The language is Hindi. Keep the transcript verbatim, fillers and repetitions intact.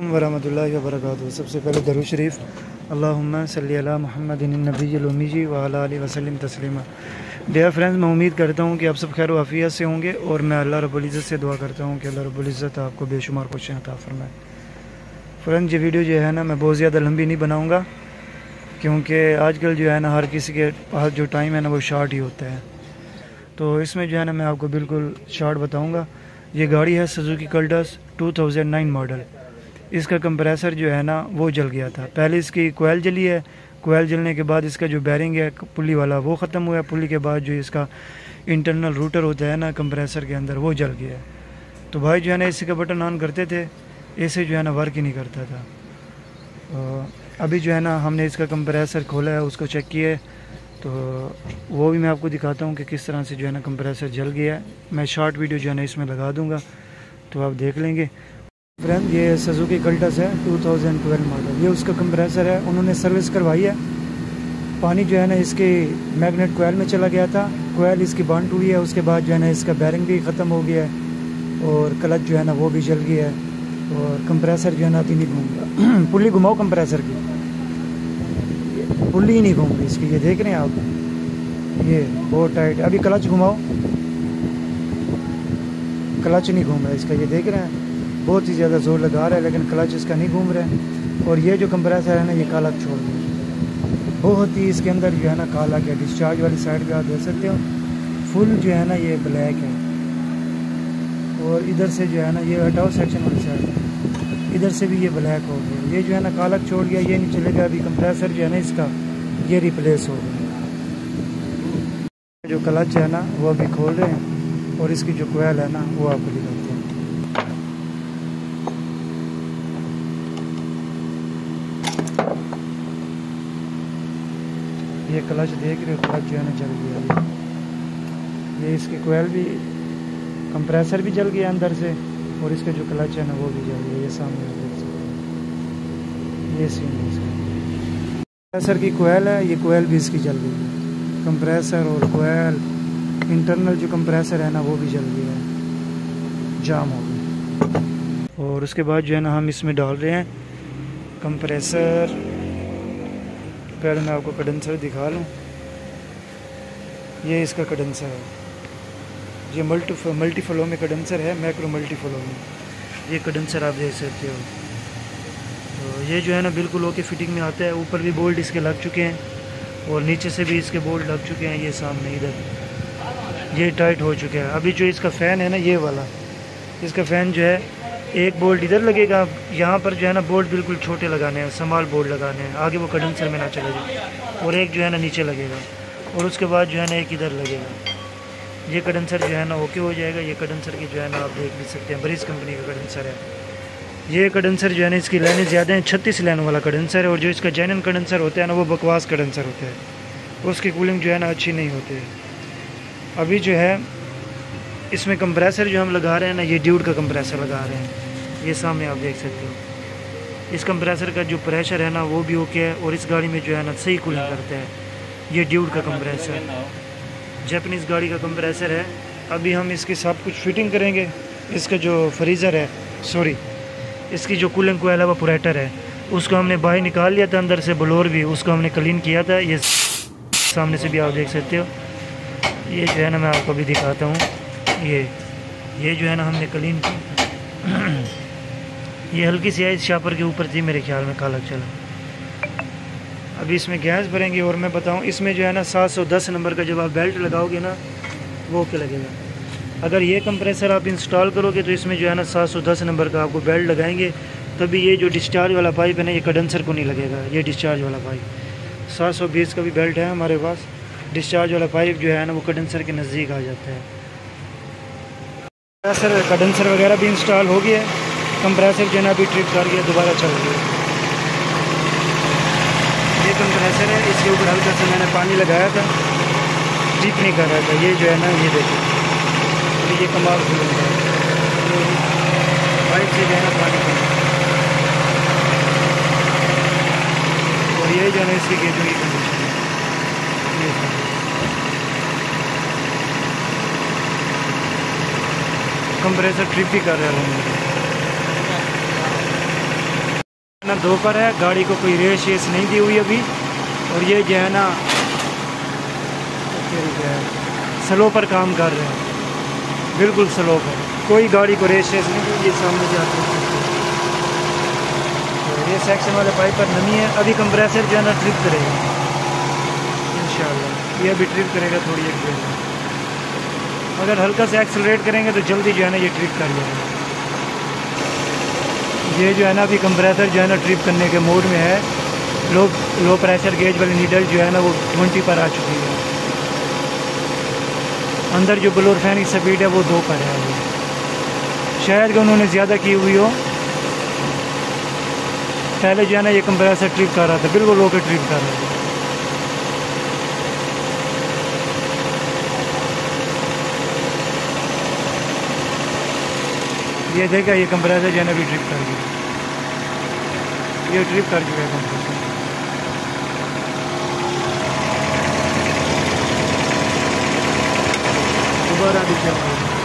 वरहमतुल्लाहि वबरकातुहू। सबसे पहले दरूद शरीफ, अल्लाहुम्मा सल्ली अला मुहम्मदिन नबिय्यिल उम्मी व अला आलिहि वसल्लम तस्लीमा। डियर फ्रेंड्स, मैं उम्मीद करता हूँ कि आप सब खैर व आफियत से होंगे और मैं अल्लाह रब्बुल इज़्ज़त से दुआ करता हूँ कि अल्लाह रब्बुल इज़्ज़त आपको बेशुमार खुशियाँ अता फरमाए। फ्रेंड्स, ये वीडियो जो है ना मैं बहुत ज़्यादा लंबी नहीं बनाऊँगा, क्योंकि आजकल जो है ना हर किसी के पास जो टाइम है ना वो शार्ट ही होता है। तो इसमें जो है ना मैं आपको बिल्कुल शार्ट बताऊँगा। ये गाड़ी है Suzuki Cultus two thousand nine model. इसका कंप्रेसर जो है ना वो जल गया था। पहले इसकी कोयल जली है, कोयल जलने के बाद इसका जो बैरिंग है पुली वाला वो ख़त्म हुआ है। पुली के बाद जो इसका इंटरनल रूटर होता है ना कंप्रेसर के अंदर वो जल गया है। तो भाई जो है ना इसी का बटन ऑन करते थे, ऐसे जो है ना वर्क ही नहीं करता था। अभी जो है ना हमने इसका कंप्रेसर खोला है, उसको चेक किया है, तो वो भी मैं आपको दिखाता हूँ कि किस तरह से जो है ना कंप्रेसर जल गया है। मैं शॉर्ट वीडियो जो है ना इसमें लगा दूँगा तो आप देख लेंगे। फ्रेंड, ये सुजुकी कल्टस है टू थाउज़ेंड ट्वेल्व मॉडल। ये उसका कंप्रेसर है, उन्होंने सर्विस करवाई है। पानी जो है ना इसके मैग्नेट कोयल में चला गया था, कोयल इसकी बंद हुई है। उसके बाद जो है ना इसका बैरिंग भी ख़त्म हो गया है और क्लच जो है ना वो भी जल गया है और कंप्रेसर जो है ना अभी नहीं घूम रहा। पुली घुमाओ कंप्रेसर की, पुली ही नहीं घूम रही इसकी। ये देख रहे हैं आप, ये बहुत टाइट। अभी क्लच घुमाओ, क्लच नहीं घूम रहा इसका। ये देख रहे हैं बहुत ही ज़्यादा ज़ोर लगा रहा है लेकिन क्लच इसका नहीं घूम रहा है। और ये जो कंप्रेसर है ना ये काला छोड़ दिया, बहुत ही इसके अंदर जो है ना काला क्या। डिस्चार्ज वाली साइड पे आप देख सकते हो फुल जो है ना ये ब्लैक है। और इधर से जो है ना ये हटाओ सेक्शन वाली साइड, इधर से भी ये ब्लैक हो गया। ये जो है ना काला छोड़ गया, ये नहीं चलेगा। अभी कंप्रेसर जो है ना इसका ये रिप्लेस हो गया। जो क्लच है ना वो अभी खोल रहे हैं और इसकी जो कोयल है ना वो आपको दिखाते हैं। ये क्लच देख रहे हो, क्लच जो है ना जल गया। ये इसकी कोयल भी, कंप्रेसर भी जल गया अंदर से और इसका जो क्लच है ना वो भी जल गया। ये सामने देख सकते हैं, ये सीन है इसका। कंप्रेसर की कोयल है, ये कोयल भी इसकी जल गई है। कंप्रेसर और कोयल, इंटरनल जो कंप्रेसर है ना वो भी जल गया है, जाम हो गया। और उसके बाद जो है ना हम इसमें डाल रहे हैं कंप्रेसर। पहले मैं आपको कंडेंसर दिखा लूँ। ये इसका कंडेंसर है, ये मल्टी मल्टी फ्लो में कंडेंसर है, मैक्रो मल्टी फ्लो में। ये कंडेंसर आप देख सकते हो। तो ये जो है ना बिल्कुल ओके फिटिंग में आता है। ऊपर भी बोल्ट इसके लग चुके हैं और नीचे से भी इसके बोल्ट लग चुके हैं। ये सामने इधर ये टाइट हो चुके हैं। अभी जो इसका फ़ैन है ना ये वाला, इसका फ़ैन जो है एक बोल्ट इधर लगेगा, यहाँ पर जो है ना बोल्ट बिल्कुल छोटे लगाने हैं, स्मॉल बोल्ट लगाने हैं, आगे वो कंडेंसर में ना चले जाए। और एक जो है ना नीचे लगेगा और उसके बाद जो है ना एक इधर लगेगा। ये कंडेंसर जो है ना ओके हो जाएगा। ये कंडेंसर की जो है ना आप देख भी सकते हैं, ब्रिज कंपनी का कंडेंसर है। ये कंडेंसर जो है ना इसकी लाइनें ज़्यादा हैं, छत्तीस लाइन वाला कंडेंसर है। और जो इसका जेन्युइन कंडेंसर होता है ना वो बकवास कंडेंसर होता है, उसकी कूलिंग जो है ना अच्छी नहीं होती है। अभी जो है इसमें कंप्रेसर जो हम लगा रहे हैं ना ये ड्यूड का कंप्रेसर लगा रहे हैं। ये सामने आप देख सकते हो। इस कंप्रेसर का जो प्रेशर है ना वो भी ओके है और इस गाड़ी में जो है ना सही कूलिंग करता है। ये ड्यूड का कंप्रेसर, जापानीज़ गाड़ी का कंप्रेसर है। अभी हम इसकी सब कुछ फिटिंग करेंगे। इसका जो फ्रीज़र है, सॉरी इसकी जो कूलिंग कोयल है वो पुरेटर है, उसको हमने बाहर निकाल लिया था अंदर से, ब्लोअर भी उसको हमने क्लीन किया था। ये सामने से भी आप देख सकते हो। ये जो है ना मैं आपको भी दिखाता हूँ। ये ये जो है ना हमने क्लीन की। ये हल्की सी आइस शापर के ऊपर थी मेरे ख्याल में, काला चला। अभी इसमें गैस भरेंगे और मैं बताऊं इसमें जो है ना सात सौ दस नंबर का जब आप बेल्ट लगाओगे ना वो क्या लगेगा। अगर ये कंप्रेसर आप इंस्टॉल करोगे तो इसमें जो है ना सात सौ दस नंबर का आपको बेल्ट लगाएंगे, तभी ये जो डिस्चार्ज वाला पाइप है ना ये कंडेंसर को नहीं लगेगा। ये डिस्चार्ज वाला पाइप सात सौ बीस का भी बेल्ट है हमारे पास। डिस्चार्ज वाला पाइप जो है ना वो कंडेंसर के नज़दीक आ जाता है। कंप्रेसर कंडेंसर वगैरह भी इंस्टॉल हो गया है। कंप्रेसर जो है ना अभी ट्रिप कर गया, दोबारा चल गया। ये कंप्रेसर है, इसके ऊपर हल्का सा मैंने पानी लगाया था, ट्रिप नहीं कर रहा था। ये जो है ना ये देखो, तो ये कमाल खुल रहा है, पाइप से जो है ना पानी कम। और ये जो है ना इसकी गेटों की कंडीशन है। कंप्रेसर ट्रिप ही कर रहा है। ना दोपहर है, गाड़ी को कोई रेस शेस नहीं दी हुई अभी। और ये जो है ना स्लो पर काम कर रहे हैं, बिल्कुल स्लो पर, कोई गाड़ी को रेस शेस नहीं दी। ये सामने से आते हैं तो ये सेक्शन वाले पाइप पर नमी है। अभी कंप्रेसर जो है ना ट्रिप करेगा इंशाल्लाह, ये अभी ट्रिप करेगा थोड़ी एक देर में। अगर हल्का से एक्सेलरेट करेंगे तो जल्दी जो है ना ये ट्रिप कर जाएगा। ये जो है ना अभी कंप्रेसर जो है ना ट्रिप करने के मोड में है। लो लो प्रेशर गेज वाली नीडल जो है ना वो ट्वेंटी पर आ चुकी है। अंदर जो ब्लोअर फैन की स्पीड है वो दो पर है अभी, शायद कि उन्होंने ज़्यादा की हुई हो। पहले जो है ना ये कंप्रेसर ट्रिप कर रहा था, बिल्कुल लो के ट्रिप कर रहा था। ये देखा, ये कंप्रेसर जो है ना अभी ट्रिप कर गया, ये ट्रिप कर चुका है कंप्रेसर। दोबारा भी चल रहा है।